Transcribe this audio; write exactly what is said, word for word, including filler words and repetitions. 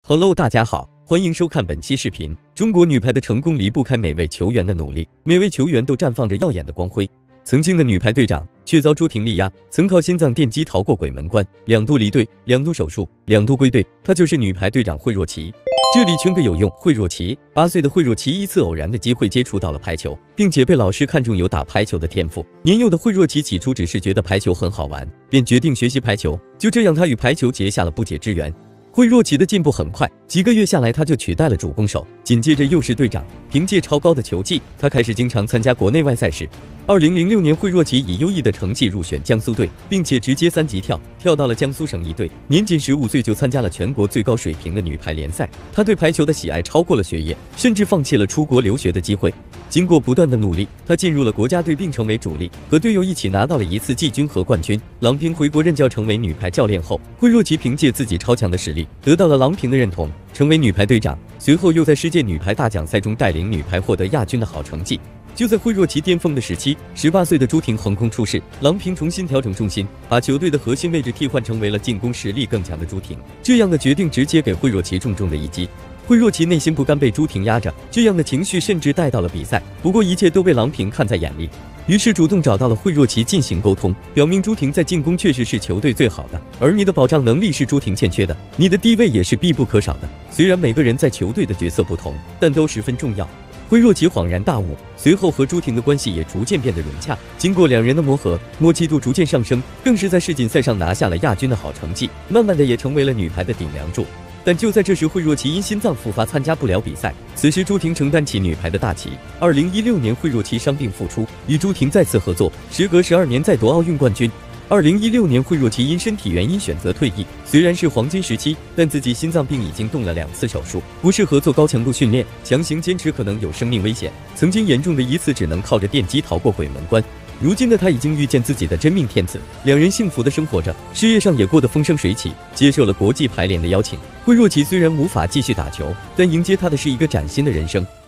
Hello， 大家好，欢迎收看本期视频。中国女排的成功离不开每位球员的努力，每位球员都绽放着耀眼的光辉。曾经的女排队长却遭朱婷力压，曾靠心脏电击逃过鬼门关，两度离队，两度手术，两度归队。她就是女排队长惠若琪。这里圈个有用，惠若琪，八岁的惠若琪一次偶然的机会接触到了排球，并且被老师看中有打排球的天赋。年幼的惠若琪起初只是觉得排球很好玩，便决定学习排球。就这样，她与排球结下了不解之缘。惠若琪的进步很快，几个月下来，她就取代了主攻手，紧接着又是队长。凭借超高的球技，她开始经常参加国内外赛事。二零零六年，惠若琪以优异的成绩入选江苏队，并且直接三级跳，跳到了江苏省一队。年仅十五岁就参加了全国最高水平的女排联赛。她对排球的喜爱超过了学业，甚至放弃了出国留学的机会。经过不断的努力，她进入了国家队，并成为主力，和队友一起拿到了一次季军和冠军。郎平回国任教，成为女排教练后，惠若琪凭借自己超强的实力，得到了郎平的认同，成为女排队长。随后又在世界女排大奖赛中带领女排获得亚军的好成绩。就在惠若琪巅峰的时期，十八岁的朱婷横空出世，郎平重新调整重心，把球队的核心位置替换成为了进攻实力更强的朱婷。这样的决定直接给惠若琪重重的一击。惠若琪内心不甘被朱婷压着，这样的情绪甚至带到了比赛。不过一切都被郎平看在眼里，于是主动找到了惠若琪进行沟通，表明朱婷在进攻确实是球队最好的，而你的保障能力是朱婷欠缺的，你的低位也是必不可少的。虽然每个人在球队的角色不同，但都十分重要。惠若琪恍然大悟，随后和朱婷的关系也逐渐变得融洽。经过两人的磨合，默契度逐渐上升，更是在世锦赛上拿下了亚军的好成绩，慢慢的也成为了女排的顶梁柱。但就在这时，惠若琪因心脏复发参加不了比赛。此时朱婷承担起女排的大旗。二零一六年，惠若琪伤病复出，与朱婷再次合作，时隔十二年再夺奥运冠军。二零一六年，惠若琪因身体原因选择退役。虽然是黄金时期，但自己心脏病已经动了两次手术，不适合做高强度训练，强行坚持可能有生命危险。曾经严重的一次只能靠着电击逃过鬼门关。如今的她已经遇见自己的真命天子，两人幸福的生活着，事业上也过得风生水起，接受了国际排联的邀请。惠若琪虽然无法继续打球，但迎接她的是一个崭新的人生。